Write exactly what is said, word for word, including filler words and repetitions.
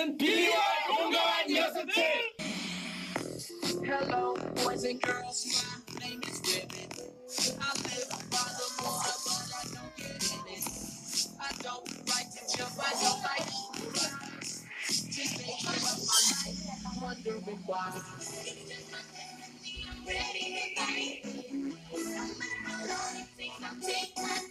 나는 비리와 용감한 녀석들. Hello, boys and girls, my name is David. I live by the water, but I don't get in it. I don't like to jump, I don't like just making up my life, wondering why. I'm ready to fight. I'm alone, think I'm taking my